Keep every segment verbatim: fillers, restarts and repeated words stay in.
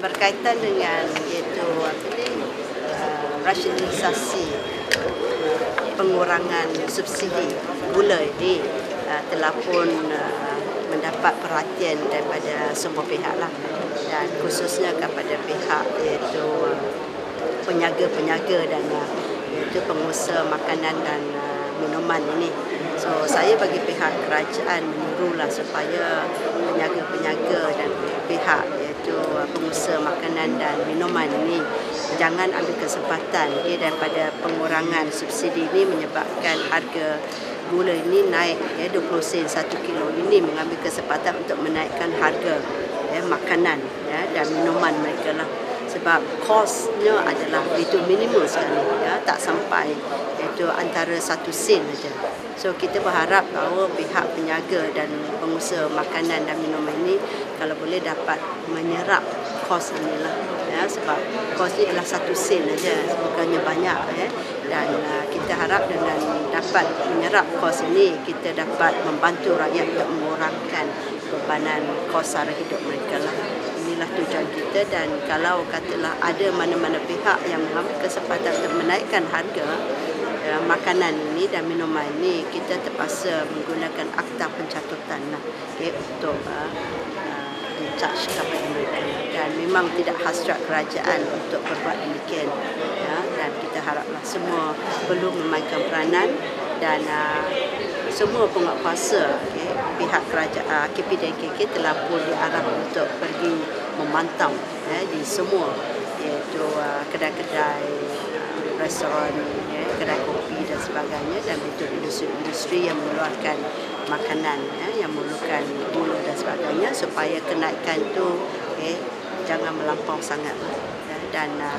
berkaitan dengan iaitu apa ni uh, rasionalisasi pengurangan subsidi gula ini uh, telah pun uh, mendapat perhatian daripada semua pihak lah, dan khususnya kepada pihak iaitu uh, peniaga-peniaga dan uh, iaitu pengusaha makanan dan uh, minuman ini. So saya bagi pihak kerajaan menyuruhlah supaya peniaga-peniaga dan pihak iaitu uh, pengusaha makanan dan minuman ini jangan ambil kesempatan okay, daripada pengurangan subsidi ini menyebabkan harga gula ini naik ya, dua puluh sen satu kilo ini, mengambil kesempatan untuk menaikkan harga ya, makanan ya, dan minuman mereka lah. Sebab kosnya adalah itu minimum sekali ya, tak sampai itu antara satu sen saja. So kita berharap bahawa pihak peniaga dan pengusaha makanan dan minuman ini kalau boleh dapat menyerap kos inilah ya, sebab kos ini adalah satu sen saja, bukannya banyak ya. Dan uh, kita harap dengan dapat menyerap kos ini kita dapat membantu rakyat untuk mengurangkan bebanan kos sara hidup mereka lah. Inilah tujuan kita, dan kalau katalah ada mana-mana pihak yang mengambil kesempatan untuk menaikkan harga uh, makanan ini dan minuman ini, kita terpaksa menggunakan akta pencatutan lah, okay, untuk uh, uh, di-charge kepada mereka. Dan memang tidak hasrat kerajaan untuk berbuat demikian ya, dan kita haraplah semua perlu memainkan peranan, dan uh, semua penguatkuasa okay, pihak kerajaan K P D K K telah pun diarah untuk pergi memantau ya, di semua iaitu uh, kedai-kedai, uh, restoran, ya, kedai kopi dan sebagainya, dan itu industri-industri yang mengeluarkan makanan ya, yang memerlukan gula dan sebagainya, supaya kenaikan itu okay, jangan melampau sangat ya. Dan uh,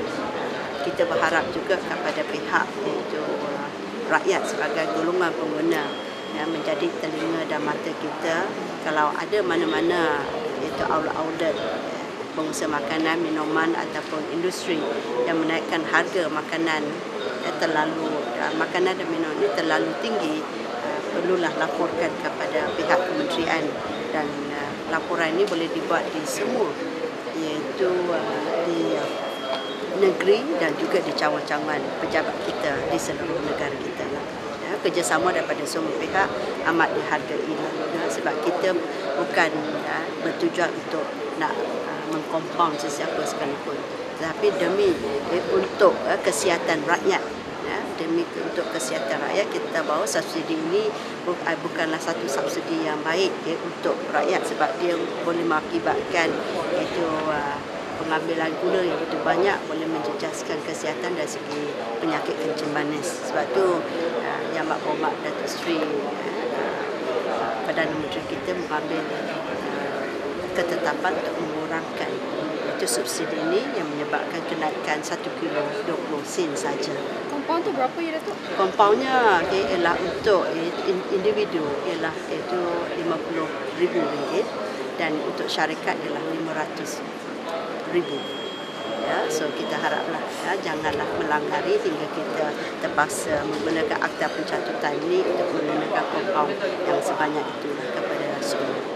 kita berharap juga kepada pihak iaitu uh, rakyat sebagai golongan pengguna ya, menjadi telinga dan mata kita kalau ada mana-mana iaitu outlet ya, pengusaha makanan, minuman ataupun industri yang menaikkan harga makanan ya, terlalu ya, makanan dan minuman ini terlalu tinggi, uh, perlulah laporkan kepada pihak kementerian, dan uh, laporan ini boleh dibuat di semua iaitu uh, di uh, negeri dan juga di cawangan pejabat kita di seluruh negara kita lah. Ya, kerjasama daripada semua pihak amat dihargai lah. Ya, sebab kita bukan ya, bertujuan untuk nak uh, mengkompaun sesiapa sekalipun, tetapi demi eh, untuk uh, kesihatan rakyat. Ya, demi untuk kesihatan rakyat kita bawa subsidi ini bukanlah satu subsidi yang baik ya, untuk rakyat, sebab dia boleh mengakibatkan itu uh, pengambilan gula yang begitu banyak, boleh menjejaskan kesihatan dari segi penyakit kencing manis. Sebab tu uh, Yang Berhormat Datuk Seri uh, Perdana Menteri kita mengambil uh, ketetapan untuk mengurangkan itu subsidi ini yang menyebabkan kenaikan satu kilo dua puluh sen saja. Kompaun tu berapa ya Datuk? Kompaunnya okay, ialah untuk individu ialah itu lima puluh ribu ringgit, dan untuk syarikat ialah lima ratus ribu. Ya, so kita haraplah ya, janganlah melanggar hingga kita terpaksa menggunakan akta pencatutan ini untuk menggunakan kompaun yang sebanyak itu kepada semua.